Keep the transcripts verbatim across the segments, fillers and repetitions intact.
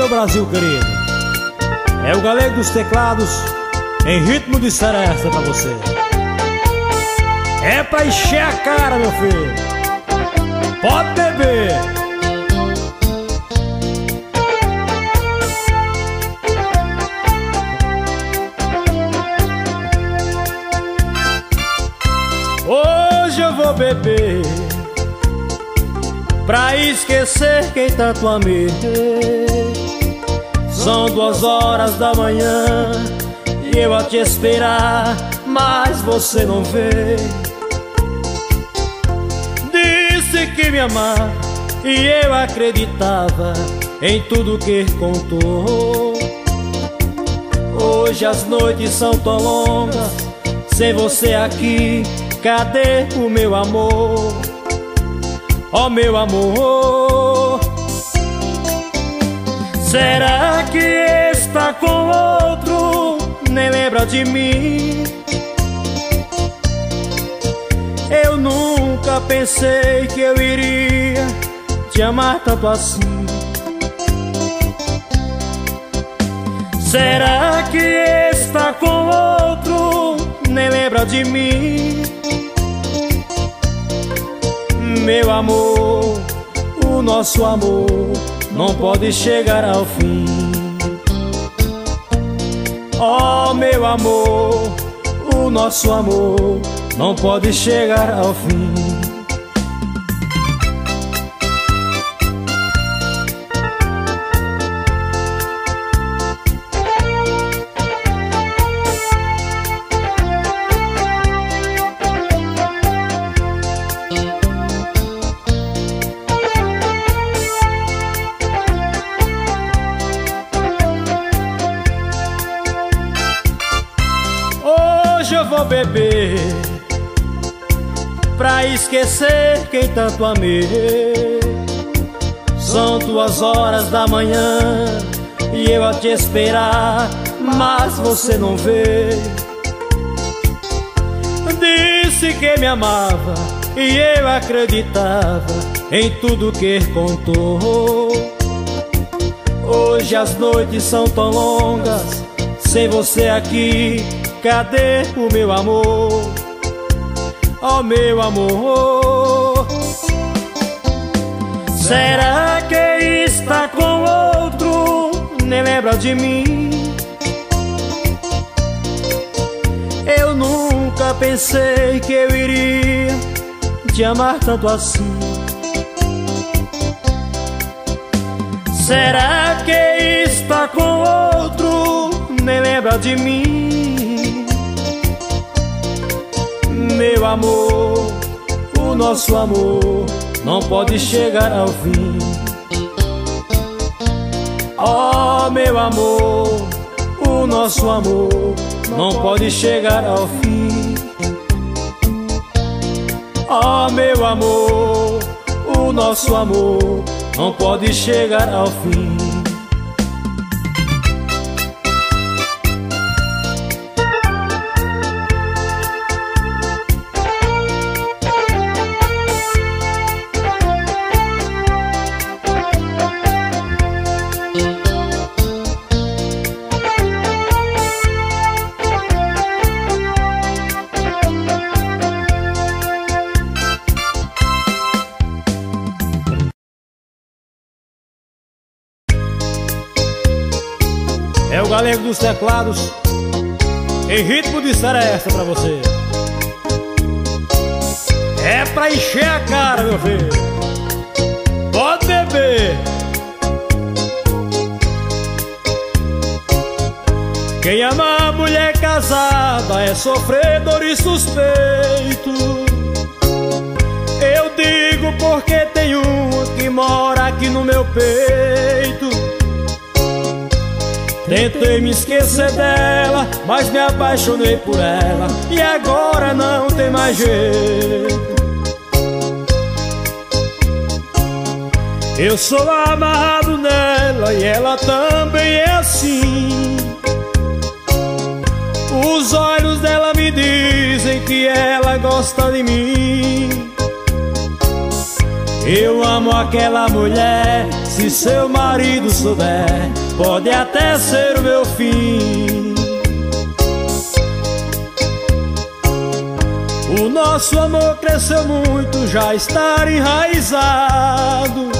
Brasil querido. É o Galego dos Teclados em ritmo de seresta pra você. É pra encher a cara, meu filho. Pode beber. Hoje eu vou beber pra esquecer quem tanto amei. São duas horas da manhã e eu a te esperar, mas você não veio. Disse que me amava e eu acreditava em tudo que contou. Hoje as noites são tão longas, sem você aqui, cadê o meu amor? Oh, meu amor, será que está com outro? Nem lembra de mim? Eu nunca pensei que eu iria te amar tanto assim. Será que está com outro? Nem lembra de mim? Meu amor, o nosso amor não pode chegar ao fim. Oh, meu amor, o nosso amor não pode chegar ao fim. Hoje eu vou beber pra esquecer quem tanto amei. São duas horas da manhã e eu a te esperar, mas você não veio. Disse que me amava e eu acreditava em tudo que contou. Hoje as noites são tão longas, sem você aqui, cadê o meu amor? Oh, meu amor, será que está com outro? Nem lembra de mim? Eu nunca pensei que eu iria te amar tanto assim. Será que está com outro? Nem lembra de mim? Meu amor, o nosso amor não pode chegar ao fim. Oh, meu amor, o nosso amor não pode chegar ao fim. Oh, meu amor, o nosso amor não pode chegar ao fim. É o Galego dos Teclados em ritmo de seresta pra você. É pra encher a cara, meu filho. Pode beber. Quem ama a mulher casada é sofredor e suspeito. Eu digo porque tem uma que mora aqui no meu peito. Tentei me esquecer dela, mas me apaixonei por ela e agora não tem mais jeito. Eu sou amarrado nela e ela também é assim. Os olhos dela me dizem que ela gosta de mim. Eu amo aquela mulher, se seu marido souber, pode até ser o meu fim. O nosso amor cresceu muito, já está enraizado.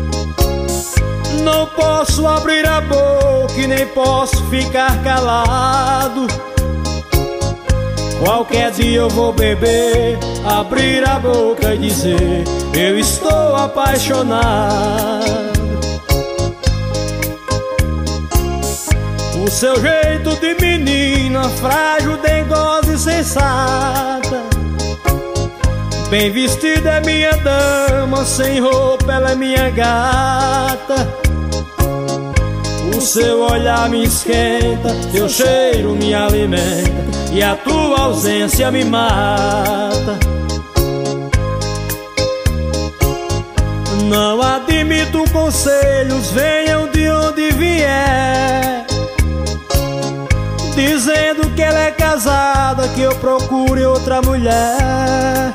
Não posso abrir a boca e nem posso ficar calado. Qualquer dia eu vou beber, abrir a boca e dizer: eu estou apaixonado. O seu jeito de menina, frágil, dengosa e sensata. Bem vestida é minha dama, sem roupa ela é minha gata. O seu olhar me esquenta, teu cheiro me alimenta, e a tua ausência me mata. Não admito conselhos, venham de onde vier, dizendo que ela é casada, que eu procure outra mulher.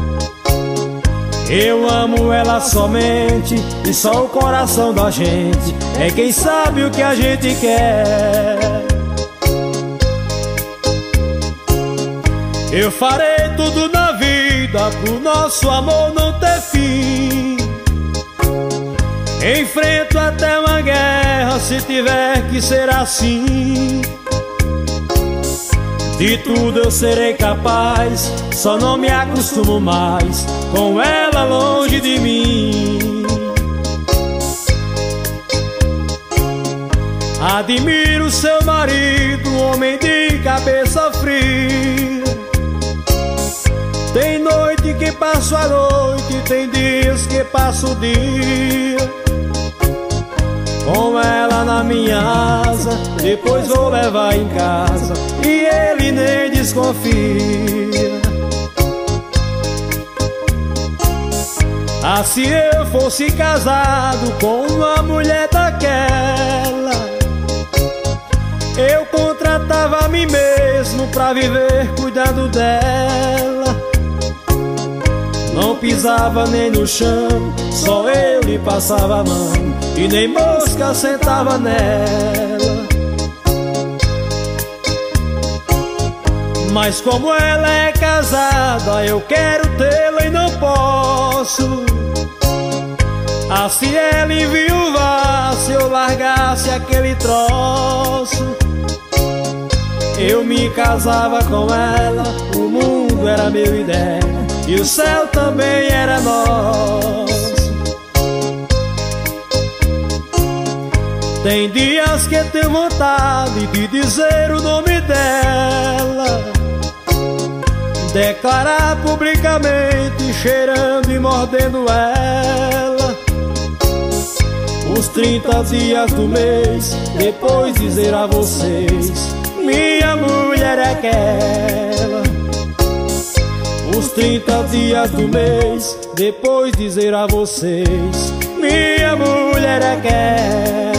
Eu amo ela somente, e só o coração da gente é quem sabe o que a gente quer. Eu farei tudo na vida pro nosso amor não ter fim. Enfrento até uma guerra se tiver que ser assim. De tudo eu serei capaz, só não me acostumo mais com ela longe de mim. Admiro seu marido, um homem de cabeça fria. Tem noite que passo a noite, tem dias que passo o dia com ela na minha asa, depois vou levar em casa e ele nem desconfia. Ah, se eu fosse casado com uma mulher daquela, eu contratava a mim mesmo pra viver cuidando dela. Não pisava nem no chão, só eu lhe passava a mão, e nem mosca sentava nela. Mas como ela é casada, eu quero tê-la e não posso. Ah, se ela enviuvasse, eu largasse aquele troço. Eu me casava com ela, o mundo era meu e dela, e o céu também era nosso. Tem dias que tenho vontade de dizer o nome dela, declarar publicamente, cheirando e mordendo ela. Os trinta dias do mês, depois dizer a vocês: minha mulher é aquela. Os trinta dias do mês, depois dizer a vocês: minha mulher é aquela.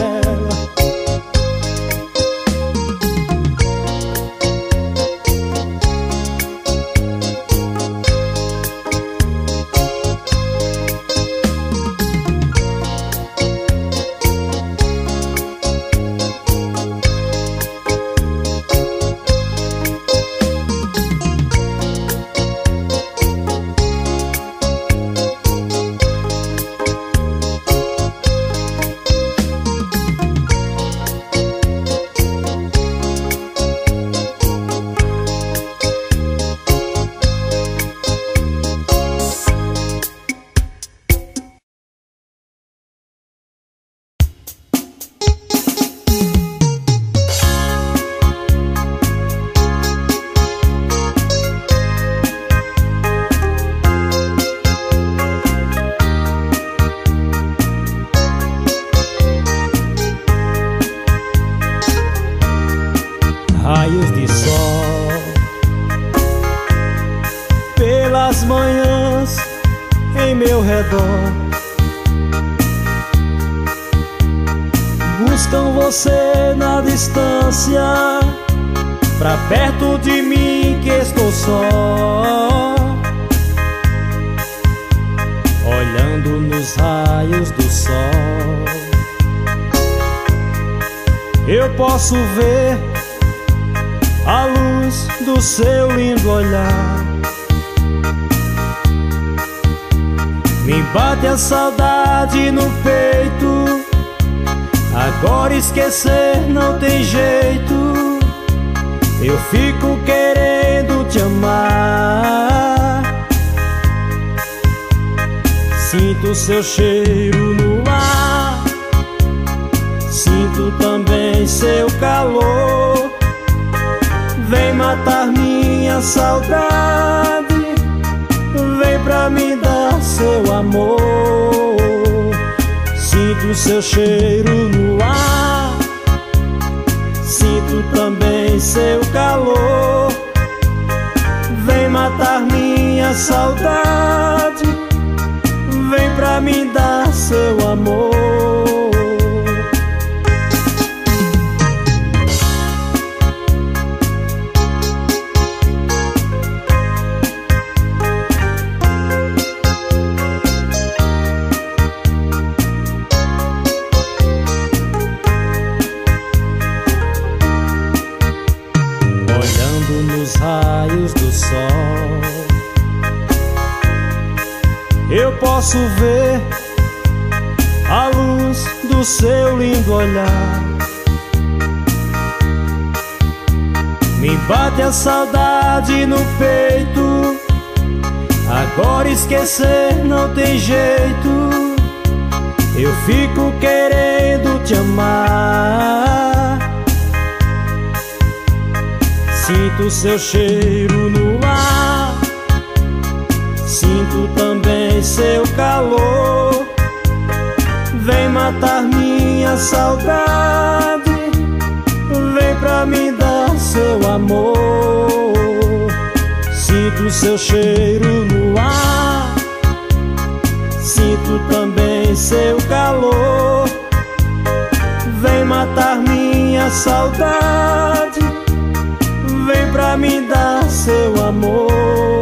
Raios de sol pelas manhãs em meu redor buscam você na distância, pra perto de mim que estou só. olhando nos raios do sol. Eu posso ver a luz do seu lindo olhar. Me bate a saudade no peito, agora esquecer não tem jeito. Eu fico querendo te amar. Sinto seu cheiro no ar, sinto também seu calor. Vem matar minha saudade, vem pra me dar seu amor. Sinto seu cheiro no ar, sinto também seu calor. Vem matar minha saudade, vem pra me dar seu amor. Olhando nos raios do sol, eu posso ver a luz do seu lindo olhar. Me bate a saudade no peito, agora esquecer não tem jeito. Eu fico querendo te amar. Sinto seu cheiro no ar, sinto também seu calor. Vem matar minha saudade, vem pra me dar seu amor. Sinto seu cheiro no ar, sinto também seu calor. Vem matar minha saudade, vem pra me dar seu amor.